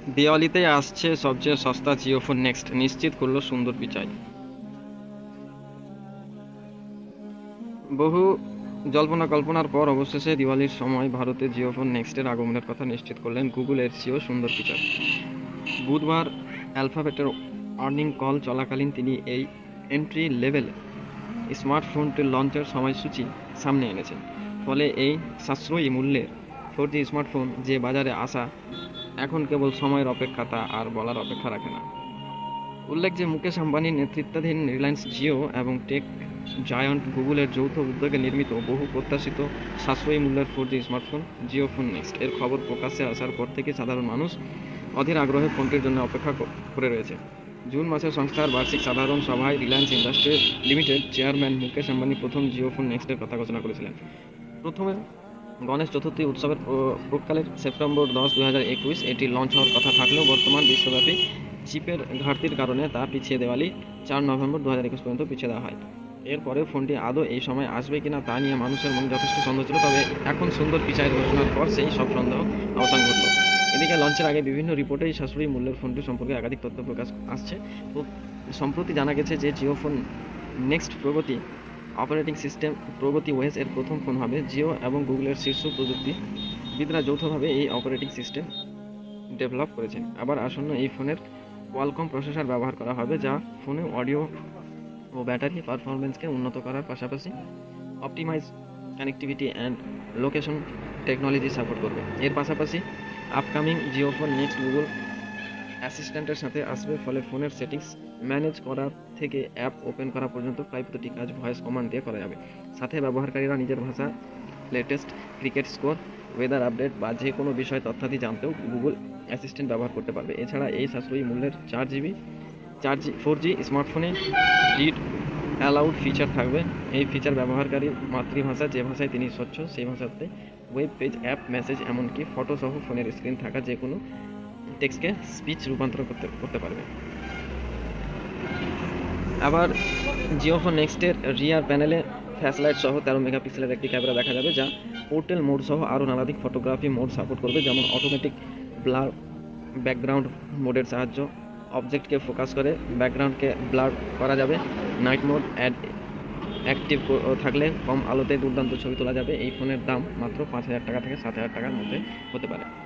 দিওয়ালিতেই আসছে সবচেয়ে সস্তা জিও ফোন নেক্সট, নিশ্চিত করলো সুন্দর পিচাই। বহু জল্পনা কল্পনার পর অবশেষে দিওয়ালির সময় ভারতে জিও ফোন নেক্সটের আগমনের কথা নিশ্চিত করলেন গুগলের সিও সুন্দর পিচাই। বুধবার অ্যালফাবেটের আর্নিং কল চলাকালীন তিনি এই এন্ট্রি লেভেল স্মার্টফোনটির লঞ্চের সময়সূচি সামনে এনেছেন। ফলে এই সাশ্রয়ী মূল্যের 4G স্মার্টফোন যে বাজারে আসা এখন কেবল সময়ের অপেক্ষা, তা আর বলার অপেক্ষা রাখে না। উল্লেখ যে মুকেশ আম্বানির নেতৃত্বাধীন রিলায়েন্স জিও এবং টেক জায়ান্ট গুগলের যৌথ উদ্যোগে নির্মিত বহু প্রত্যাশিত সাশ্রয়ী মূল্যের 4G smartphone Jio phone next এর খবর প্রকাশ্যে আসার পর থেকে সাধারণ মানুষ অধীর আগ্রহে ফোনটির জন্য অপেক্ষা করে রয়েছে। জুন মাসে সংস্থার বার্ষিক সাধারণ সভায় Reliance Industry Limited chairman Mukesh Ambani প্রথম জিও ফোন নেক্সটের কথা ঘোষণা করেছিলেন। প্রথমে গণেশ চতুর্থী উৎসবের প্রাক্কালে সেপ্টেম্বর 10, 2021 এটি লঞ্চ হওয়ার কথা থাকলেও বর্তমান বিশ্বব্যাপী চিপের ঘাটতির কারণে তা পিছিয়ে দেওয়ালি 4 নভেম্বর 2021 পর্যন্ত পিছিয়ে দেওয়া হয়। এরপরে ফোনটি আদৌ এই সময় আসবে কিনা তা নিয়ে মানুষের মনে যথেষ্ট সন্দেহ ছিল, তবে এখন সুন্দর পিচাইয়ের ঘোষণার পর সেই সব সন্দেহ অবসান ঘটল। এদিকে লঞ্চের আগে বিভিন্ন রিপোর্টে এই সাশ্রয়ী মূল্যের ফোনটি সম্পর্কে একাধিক তথ্য প্রকাশ আসছে। তো সম্প্রতি জানা গেছে যে Jio phone next Pragati operating system Pragati OS এর প্রথম ফোন হবে। জিও এবং গুগলের শীর্ষ প্রযুক্তিবিদরা যৌথভাবে এই অপারেটিং সিস্টেম ডেভেলপ করেছেন। আবার আসন্ন এই ফোনের কোয়ালকম প্রসেসর ব্যবহার করা হবে, যা ফোনে অডিও ও ব্যাটারি পারফরমেন্সকে উন্নত করার পাশাপাশি optimise connectivity and location technology support করবে। এর পাশাপাশি upcoming Jio phone next Google অ্যাসিস্ট্যান্টের সাথে আসবে, ফলে ফোনের সেটিংস ম্যানেজ করা থেকে অ্যাপ ওপেন করা পর্যন্ত প্রায় প্রতিটি কাজ ভয়েস কমান্ড দিয়ে করা যাবে। সাথে ব্যবহারকারীরা নিজের ভাষা, latest cricket score, weather update বা যে কোনো বিষয় তথ্যাদি জানতেও গুগল অ্যাসিস্ট্যান্ট ব্যবহার করতে পারবে। এছাড়া এই সাশ্রয়ী মূল্যের 4G স্মার্টফোনে রিড অ্যালাউড ফিচার থাকবে। এই ফিচার ব্যবহারকারীর মাতৃভাষা, যে ভাষায় তিনি স্বচ্ছ সেই ভাষাতে ওয়েব পেজ, অ্যাপ, মেসেজ, এমনকি ফটো সহ ফোনের স্ক্রিন থাকা যে কোনো টেক্সটকে স্পিচ রূপান্তর করতে পারবে। আবার জিও ফোন নেক্সটের রিয়ার প্যানেলে ফ্ল্যাশ লাইট সহ 13 মেগাপিক্সেলের একটি ক্যামেরা দেখা যাবে, যা পোর্ট্রেট মোড সহ আরও নানাধিক ফটোগ্রাফি মোড সাপোর্ট করবে, যেমন অটোমেটিক ব্লার, ব্যাকগ্রাউন্ড মোডের সাহায্য অবজেক্টকে ফোকাস করে ব্যাকগ্রাউন্ডকে ব্লার করা যাবে। নাইট মোড অ্যাক্টিভ থাকলে কম আলোতে দুর্দান্ত ছবি তোলা যাবে। এই ফোনের দাম মাত্র 5,000 টাকা থেকে 7,000 টাকার মধ্যে হতে পারে।